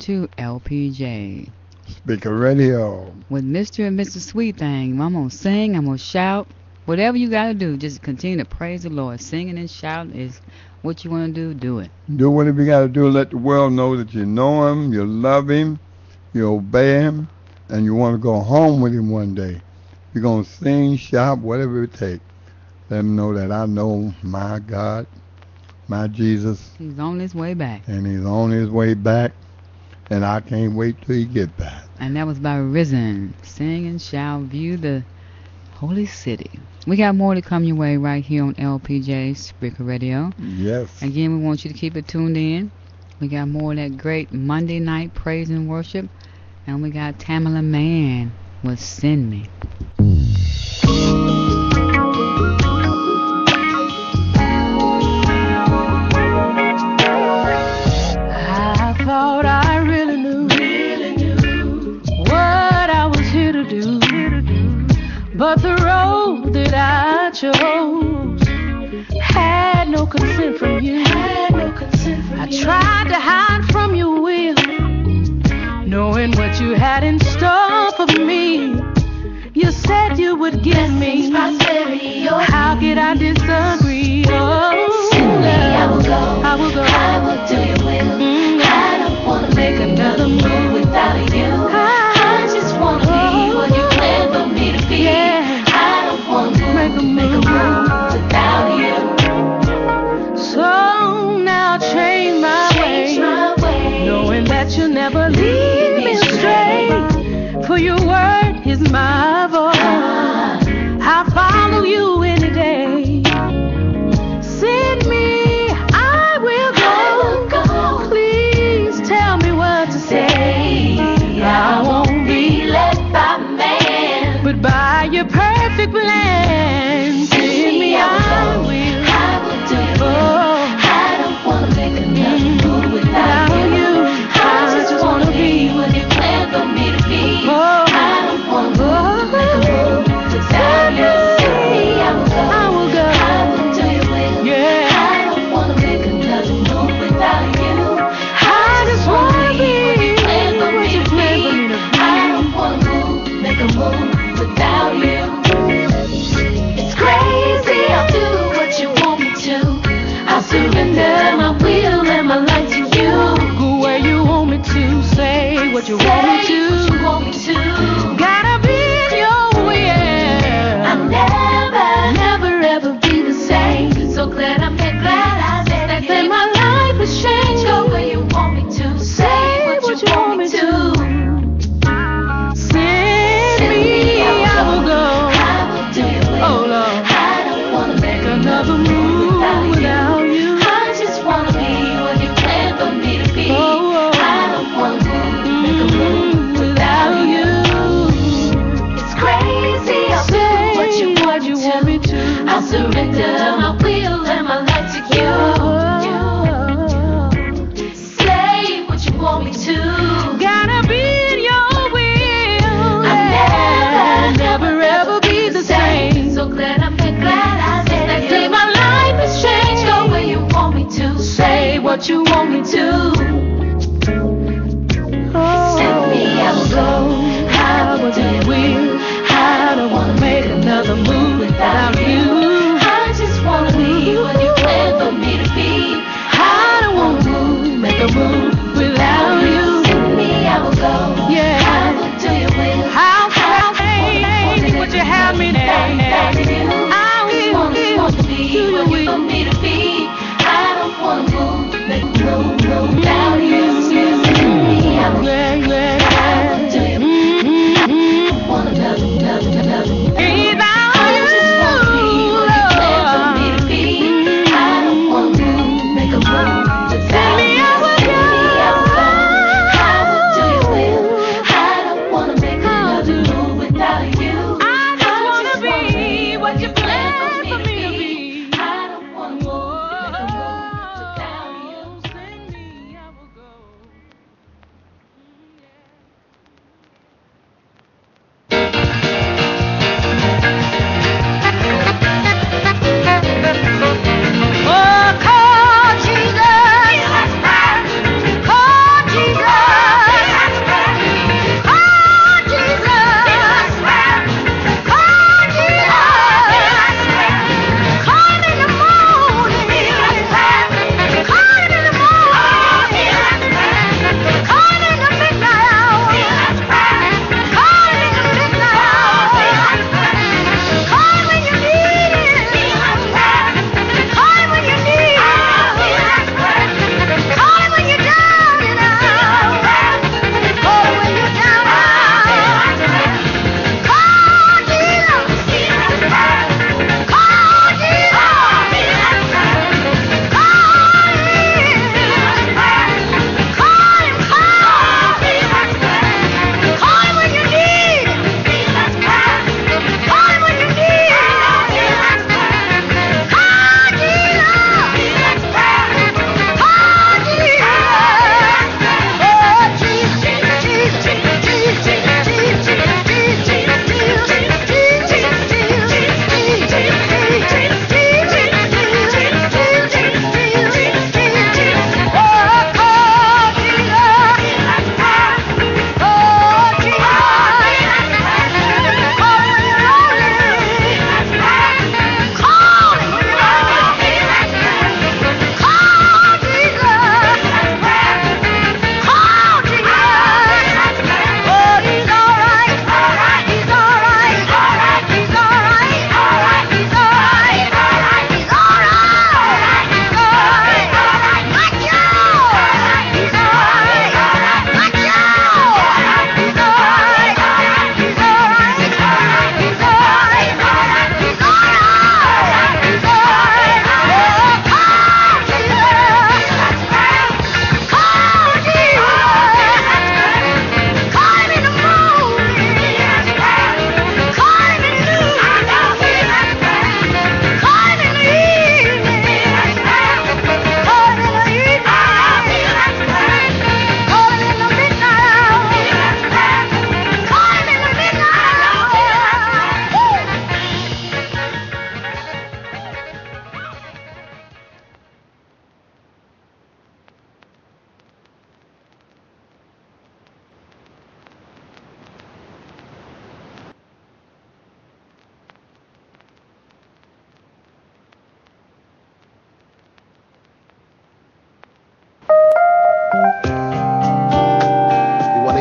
to LPJ Spreaker Radio with Mr. and Mrs. Sweet Thing. I'm going to sing, I'm going to shout. Whatever you got to do, just continue to praise the Lord. Singing and shouting is what you want to do, do it. Do whatever you got to do. Let the world know that you know Him, you love Him, you obey Him, and you want to go home with Him one day. You're going to sing, shout, whatever it takes. Let Him know that I know my God, my Jesus. He's on his way back. And He's on His way back, and I can't wait till He get back. And that was by Risen. Sing and shout, view the holy city. We got more to come your way right here on LPJ Spreaker Radio. Yes. Again, we want you to keep it tuned in. We got more of that great Monday night praise and worship. And we got Tamala Mann with Send Me. I thought I really knew what I was here to do. But the road that I chose had no consent from you. I tried to hide from your will, knowing what you had in store for me. You said you would give me prosperity. How could I disagree? Oh, I will go. I will do your will. I don't want to make another move without you. I just want to be what you planned for me to be. I don't want to make a move without you. So now change my way, knowing that you'll never lead me astray. For your word is my voice. I'll follow you any day. Send me, I will go. Please tell me what to say. I won't be led by man, but by your perfect plan. Send me, I will do it. I don't want to make another move without you. I just want to be what you planned for me to be. I don't want to make a move without you. Send me, I will go. I will do your will. I don't want to make another move without you. I just want to be what you planned for me to be. I don't want to make a move without you. It's crazy, I'll do what you want me to. I'll surrender my will and my life to you. Go where you want me to, say what you want me to. Gotta be in your will. I'll never ever be the same. So glad I said that day my life has changed. Go where you want me to, say what you want me to. Send me, I will go. I will do your will. Oh Lord, I don't wanna make another move without you. I just wanna be what you planned for me to be. I don't wanna make a move without you. It's crazy, I'll do what you want me to. I'll surrender my will and my life to you. Say what you want me to. Gotta be in your will. I'll never ever be the same. So glad I said that day my life has changed. Go where you want me to. Say what you want me to. Send me, I will go. I will do your will. I don't wanna make another move without you. I just wanna be what you planned for me to be. I don't wanna make a move without you. Send me, I will go. I will do your will. I'll say what you have me there. I will be what you want me to be. I don't wanna move, make a move without you.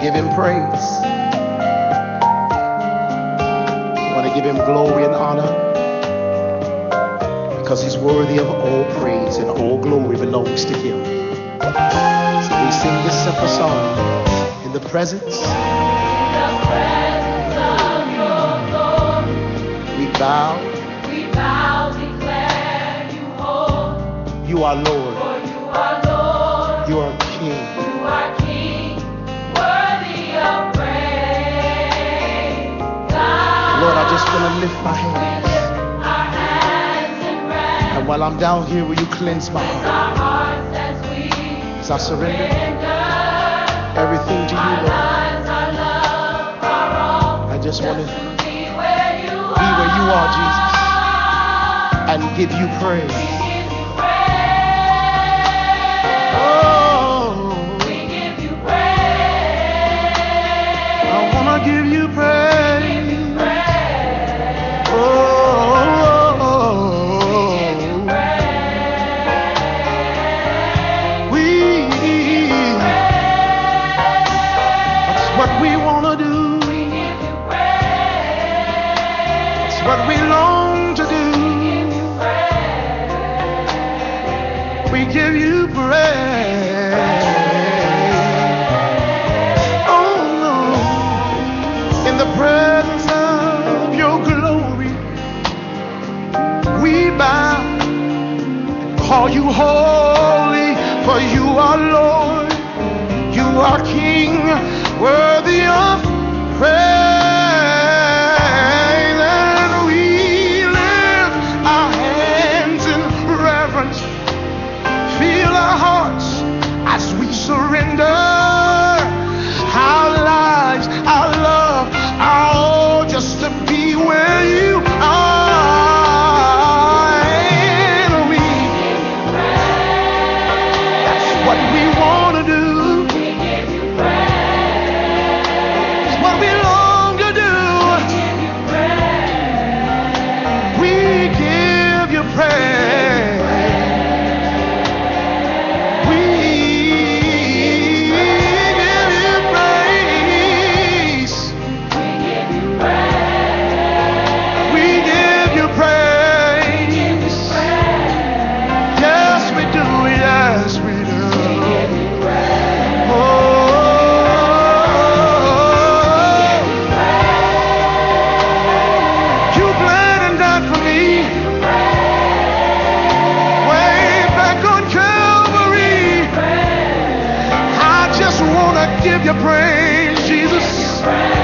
give him praise. I want to give him glory and honor, because he's worthy of all praise and all glory belongs to him. So we sing this simple song. In the presence of your glory, we bow, declare you whole. You are Lord. For you are Lord. You are King. You are King, worthy of praise. Lord, I just want to lift my hands. And while I'm down here, will you cleanse my heart? As I surrender everything to you, Lord. I just want to be where you are, Jesus, and give you praise. Oh, we give you praise. I want to give you praise. Oh, what we want to do. We give you praise. It's what we long to do. We give you praise. Oh no. In the presence of your glory, we bow and call you holy, for you are Lord, you are King, worthy of praise, and we lift our hands in reverence. Feel our hearts as we surrender our lives, our love, our all, just to be where you are. And we, that's what we want to do. What we long to do, we give you praise. We give you praise. We give you praise. Yes, we do. Yes, we do. Oh. Give you praise, Jesus.